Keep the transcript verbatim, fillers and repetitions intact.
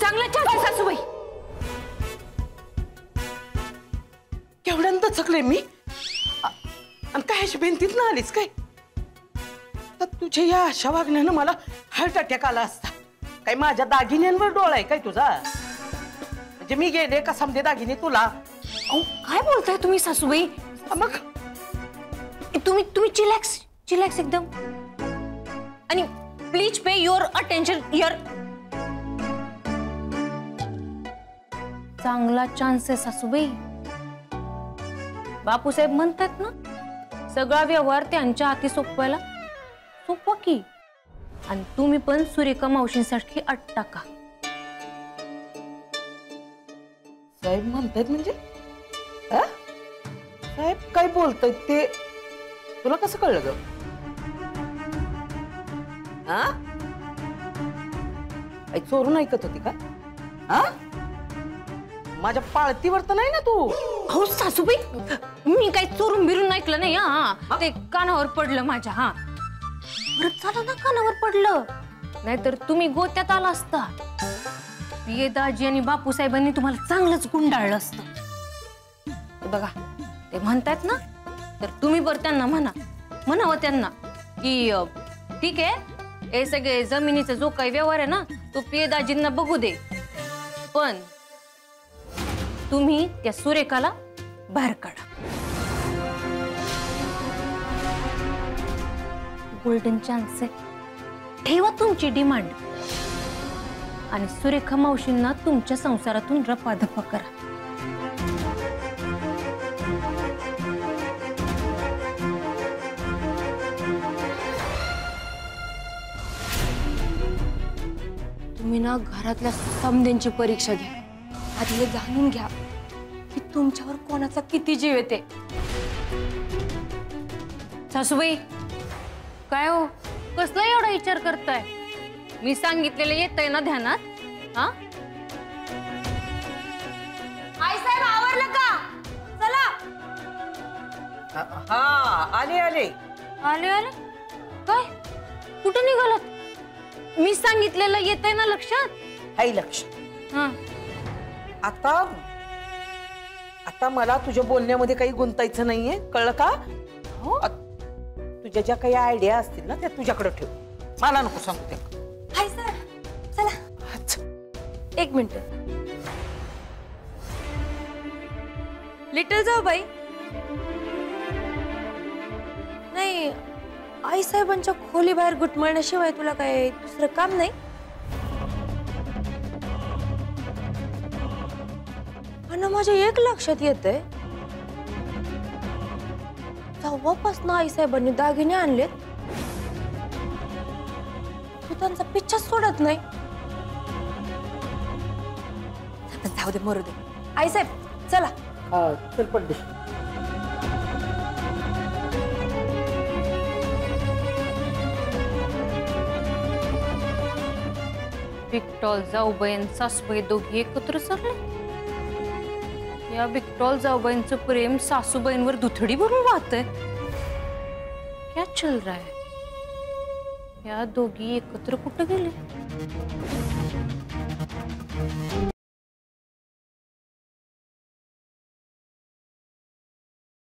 चांगला चान्स सासूबाई. केवढ्यांदा चकले मी आणि काय अशी भिंतीत ना आलीस काय? तर तुझ्या या अशा वागण्यानं मला हार्ट अटॅक आला असता. काय माझ्या दागिन्यांवर डोळा आहे काय तुझा? म्हणजे मी गेले का समजे दागिने तुला? काय बोलताय तुम्ही सासूबाई? मग तुम्ही तुम्ही चिलॅक्स चिलॅक्स एकदम. आणि please pay your attention your. चांगला चान्स आहे सासूबाई. बापूसाहेब म्हणतात ना, सगळा व्यवहार त्यांच्या हाती सोपवायला सोपवा की. आणि तुम्ही पण सुरेखा मावशींसाठी अट टाका. साहेब म्हणतायत म्हणजे? साहेब काय बोलतायत ते तुला कसं कळलं ग? हा, चोरून ऐकत होती का? हा, माझ्या पाळतीवर तर नाही ना तू? हो सासूबाई, मी काही चोरून बिरून ऐकलं नाही. हा, ते कानावर पडलं माझ्या. हा, बरं झालं ना कानावर पडलं, नाहीतर तुम्ही गोत्यात आला असता. पिये दाजी आणि बापू साहेबांनी तुम्हाला चांगलंच गुंडाळलं असतं. बघा ते म्हणतात ना, तर तुम्ही बरं त्यांना म्हणा म्हणावं त्यांना की ठीक आहे, हे सगळे जमिनीचा जो काही व्यवहार आहे ना, तो पिये दाजींना बघू दे, पण तुम्ही त्या सुरेखाला बाहेर काढा. गोल्डन चान्स आहे. ठेवा तुमची डिमांड आणि सुरेखा मावशींना तुमच्या संसारातून रपादपा करा. तुम्ही ना घरातल्या समध्यांची परीक्षा घ्या. आधी हे जाणून घ्या की तुमच्यावर कोणाचा किती जीव येते. सासूबाई काय हो, कसला एवढा विचार करताय? मी सांगितलेलं येतंय ना ध्यानात? हा, आई साहेब आवरलं का? चला. हा, आले आले आले आले. काय कुठं निघालात? मी सांगितलेलं येतंय ना लक्षात? हाय लक्ष. हा, आता आता मला तुझ्या बोलण्यामध्ये काही गुंतायचं नाहीये, कळलं का? हो, तुझ्या ज्या काही आयडिया असतील ना त्या तुझ्याकडे ठेव, मला नको सांगू ते. हाय सर, चला. एक मिनिट. लिटल जाऊ बाई. नाही, आई साहेबांच्या खोली बाहेर घुटमळण्याशिवाय तुला काय दुसरं काम नाही? पण माझ्या एक लक्षात येतंय, जेव्हापासून आई साहेबांनी दागिने आणलेत तू त्यांचा पिच्छा सोडत नाही. जाऊ दे, मरू दे. आई साहेब चला. हा, चल पडदे. बिकटॉल जाऊबाई आणि सासूबाई दोघी एकत्र चालले. या बिकटॉल जाऊबाईंचं प्रेम सासूबाईंवर दुथडी भरून वाहतंय. क्या चल रहा है? या दोघी एकत्र कुठं गेले?